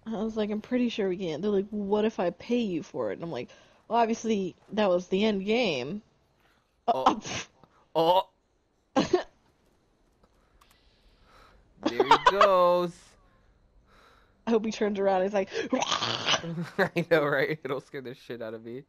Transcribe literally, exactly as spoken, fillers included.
I was like, I'm pretty sure we can. They're like, what if I pay you for it? And I'm like, well, obviously that was the end game. Oh, Uh, oh, there he goes. I hope he turns around. And he's like, I know, right? It'll scare the shit out of me.